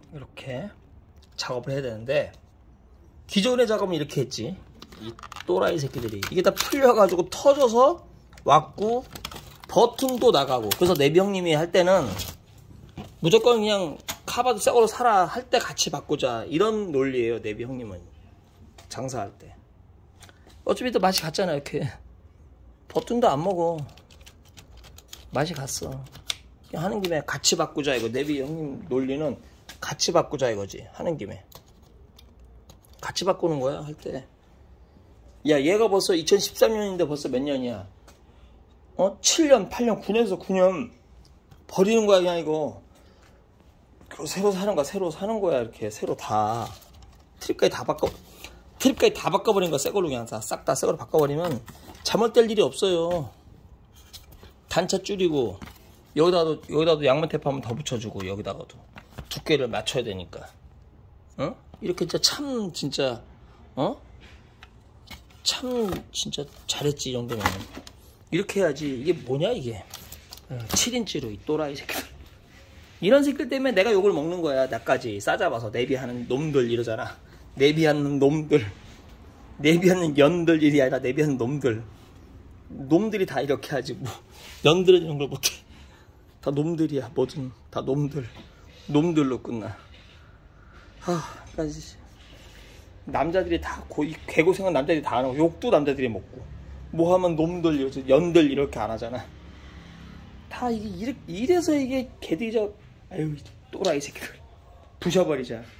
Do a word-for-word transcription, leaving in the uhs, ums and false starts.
이렇게 작업을 해야 되는데 기존의 작업은 이렇게 했지. 이 또라이 새끼들이 이게 다 풀려가지고 터져서 왔고 버튼도 나가고. 그래서 내비 형님이 할 때는 무조건 그냥 카바도 새 거로 사라, 할 때 같이 바꾸자, 이런 논리예요. 내비 형님은 장사할 때 어차피 또 맛이 갔잖아. 이렇게 버튼도 안 먹어. 맛이 갔어. 그냥 하는 김에 같이 바꾸자 이거. 내비 형님 논리는 같이 바꾸자 이거지. 하는 김에 같이 바꾸는 거야. 할 때 야 얘가 벌써 이천십삼 년인데 벌써 몇 년이야? 어? 칠 년, 팔 년, 구 년에서 구 년 버리는 거야 그냥 이거. 그리고 새로 사는 거야. 새로 사는 거야. 이렇게 새로 다 트립까지 다 바꿔, 트립까지 다 바꿔버린 거야. 새 걸로 그냥 다 싹 다 새 걸로 바꿔버리면 잘못될 일이 없어요. 단차 줄이고 여기다도 여기다도 양면 테이프 한번 더 붙여주고 여기다가도 두께를 맞춰야 되니까. 어? 이렇게 진짜 참 진짜 어? 참 진짜 잘했지. 이 정도면 이렇게 해야지. 이게 뭐냐 이게. 어, 칠 인치로 이 또라이 새끼들. 이런 새끼들 때문에 내가 욕을 먹는 거야. 나까지 싸잡아서 내비하는 놈들 이러잖아. 내비하는 놈들, 내비하는 연들 일이 아니라 내비하는 놈들. 놈들이 다 이렇게 하지 뭐 연들어지는 걸 못해. 다 놈들이야. 뭐든 다 놈들. 놈들로 끝나. 하, 그러니까 남자들이 다 고이 개고생한 남자들이 다 안 하고 욕도 남자들이 먹고 뭐 하면 놈들 이러지. 연들 이렇게 안 하잖아. 다 이게 이래, 이래서 이게 개들이 저 아유 또라이 새끼들 부셔버리자.